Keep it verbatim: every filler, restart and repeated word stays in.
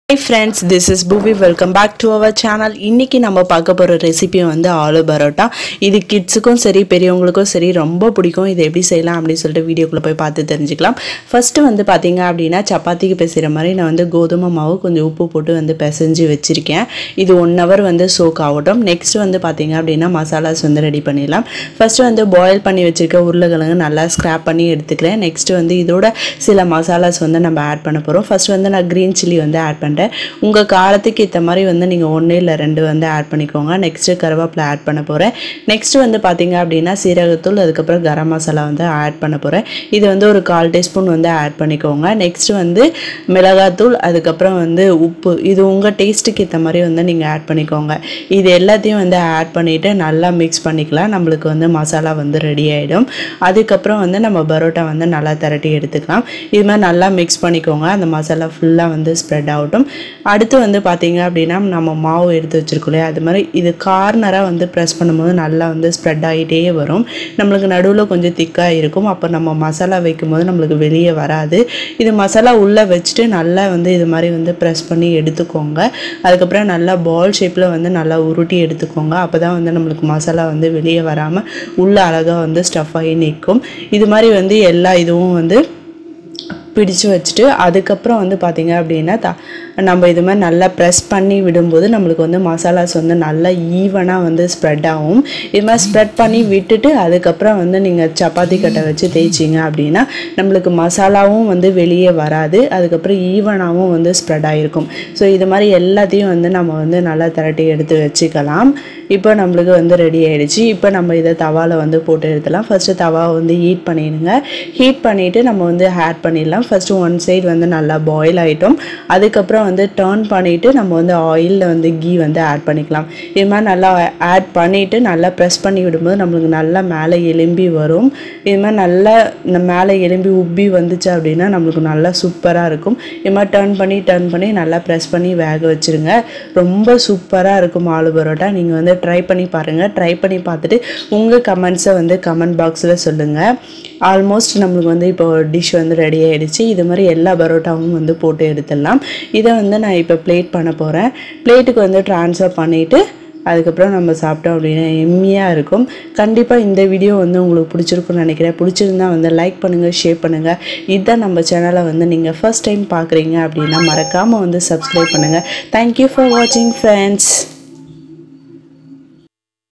Hi friends, this is Bhuvi. Welcome back to our channel. இன்னைக்கு நம்ம பார்க்க போற ரெசிபி வந்து ஆலு பரோட்டா. இது கிட்ஸ்க்கும் சரி பெரியவங்களுக்கும் சரி ரொம்ப பிடிக்கும். இது எப்படி செய்யலாம் அப்படி சொல்லிட்டு வீடியோக்குள்ள போய் பார்த்து தெரிஞ்சுக்கலாம். ஃபர்ஸ்ட் வந்து பாத்தீங்க அப்படினா சப்பாத்திக்கு பிசைற மாதிரி நான் வந்து கோதுமை மாவு கொஞ்சம் உப்பு போட்டு வந்து பிசைஞ்சு வச்சிருக்கேன். இது one hour வந்து சோக் ஆகட்டும். நெக்ஸ்ட் வந்து பாத்தீங்க அப்படினா மசாலாஸ் வந்து ரெடி பண்ணிடலாம். ஃபர்ஸ்ட் வந்து பாயில் பண்ணி வச்சிருக்க உருளைக்கிழங்கு நல்லா ஸ்கிராப் பண்ணி எடுத்துக்கிறேன். நெக்ஸ்ட் வந்து இதோட சில மசாலாஸ் வந்து நம்ம ஆட் பண்ண போறோம். ஃபர்ஸ்ட் வந்து நான் green chilli வந்து ஆட் பண்ணேன். உங்க காரத்துக்கு ஏத்த மாதிரி வந்து நீங்க one இல்ல two வந்து ஆட் பண்ணிக்கோங்க. நெக்ஸ்ட் கருவேப்பிலை ஆட் பண்ண போறேன். நெக்ஸ்ட் வந்து பாத்தீங்க அப்படினா சீரகத்தூள் அதுக்கு அப்புறம் கரம் மசாலா வந்து ஆட் பண்ண போறேன். இது வந்து ஒரு கால் டீஸ்பூன் வந்து ஆட் பண்ணிக்கோங்க. நெக்ஸ்ட் வந்து மிளகாய்த்தூள் அதுக்கு அப்புறம் வந்து உப்பு இது உங்க டேஸ்ட்க்கு ஏத்த மாதிரி வந்து நீங்க ஆட் பண்ணிக்கோங்க. இது எல்லாத்தையும் வந்து ஆட் பண்ணிட்டு நல்லா mix பண்ணிக்கலாம். நமக்கு வந்து மசாலா வந்து ரெடி ஆயிடும். அதுக்கு அப்புறம் வந்து நம்ம பரோட்டா வந்து நல்லா தரட்டி எடுத்துக்கலாம். இது மாதிரி நல்லா mix பண்ணிக்கோங்க. அந்த மசாலா ஃபுல்லா வந்து ஸ்ப்ரெட் ஆகட்டும். அடுத்து வந்து பாத்தீங்க அப்படினா நம்ம மாவு எடுத்து வச்சிருக்கோம் அது மாதிரி இது கார்னரா வந்து பிரஸ் பண்ணும்போது நல்லா வந்து ஸ்ப்ரெட் ஆயிட்டே வரும். நமக்கு நடுவுல கொஞ்சம் திக்கா இருக்கும். அப்ப நம்ம மசாலா வைக்கும்போது நமக்கு வெளியே வராது. இது மசாலா உள்ள வச்சிட்டு நல்லா வந்து இது மாதிரி வந்து பிரஸ் பண்ணி எடுத்துக்கோங்க. அதுக்கு அப்புறம் நல்லா பால் ஷேப்ல வந்து நல்லா உருட்டி எடுத்துக்கோங்க. அப்பதான் வந்து நமக்கு மசாலா வந்து வெளியே வராம உள்ள அழகா வந்து ஸ்டஃப் ஆகி நிக்கும். இது மாதிரி வந்து எல்லா இதுவும் வந்து பிடிச்சு வச்சிட்டு அதுக்கு அப்புறம் வந்து பாத்தீங்க அப்படினா நம்ம இது மாதிரி நல்லா பிரஸ் பண்ணி விடும்போது நமக்கு வந்து மசாலாஸ் வந்து நல்லா ஈவனா வந்து ஸ்ப்ரெட் ஆகும். இது மாதிரி ஸ்ப்ரெட் பண்ணி விட்டுட்டு அதுக்கு அப்புறம் வந்து நீங்க சப்பாத்தி கட்டை வச்சு தேய்ச்சீங்க அப்படினா நமக்கு மசாலாவும் வந்து வெளியே வராது. அதுக்கு அப்புறம் ஈவனாவும் வந்து ஸ்ப்ரெட் ஆயிருக்கும். சோ இது மாதிரி எல்லாத்தையும் வந்து நம்ம வந்து நல்லா தரட்டி எடுத்து வச்சுக்கலாம். இப்போ நமக்கு வந்து ரெடி ஆயிடுச்சு. இப்போ நம்ம இத தவால வந்து போட்டு எடுத்துலாம். ஃபர்ஸ்ட் தவாவை வந்து ஹீட் பண்ணிடுங்க. ஹீட் பண்ணிட்டு நம்ம வந்து ஆட் பண்ணிடலாம். ஃபர்ஸ்ட் one side வந்து நல்லா பாயில் ஆயிடும். அதுக்கு அப்புறம் வந்து டர்ன் பண்ணிட்டு நம்ம வந்து ஆயில்ல வந்து கீ வந்து ஆட் பண்ணிக்கலாம். இது மாதிரி நல்லா ஆட் பண்ணிட்டு நல்லா பிரஸ் பண்ணி விடும்போது நமக்கு நல்லா மேலே எலும்பி வரும். இது மாதிரி நல்லா மேலே எலும்பி உப்பி வந்துச்சு அப்படினா நமக்கு நல்லா சூப்பரா இருக்கும். இது மாதிரி டர்ன் பண்ணி டர்ன் பண்ணி நல்லா பிரஸ் பண்ணி வேக வச்சிருங்க. ரொம்ப சூப்பரா இருக்கும் ஆலு பரோட்டா. நீங்க வந்து ட்ரை பண்ணி பாருங்க. ட்ரை பண்ணி பார்த்துட்டு உங்க கமெண்ட்ஸை வந்து கமெண்ட் பாக்ஸ்ல சொல்லுங்க. ஆல்மோஸ்ட் நமக்கு வந்து இப்போ டிஷ் வந்து ரெடி ஆயிடுச்சு. இது மாதிரி எல்லா பரோட்டாவும் வந்து போட்டு எடுத்துடலாம். இதை வந்து நான் இப்போ பிளேட் பண்ண போறேன். பிளேட்டுக்கு வந்து ட்ரான்ஸ்ஃபர் பண்ணிட்டு அதுக்கப்புறம் நம்ம சாப்பிட்டோம் அப்படின்னா எம்மியாக இருக்கும். கண்டிப்பாக இந்த வீடியோ வந்து உங்களுக்கு பிடிச்சிருக்குன்னு நினைக்கிறேன். பிடிச்சிருந்தா வந்து லைக் பண்ணுங்கள், ஷேர் பண்ணுங்கள். இதுதான் நம்ம சேனலை வந்து நீங்கள் ஃபர்ஸ்ட் டைம் பார்க்குறீங்க அப்படின்னா மறக்காமல் வந்து சப்ஸ்கிரைப் பண்ணுங்கள். தேங்க்யூ ஃபார் வாட்சிங் ஃப்ரெண்ட்ஸ்.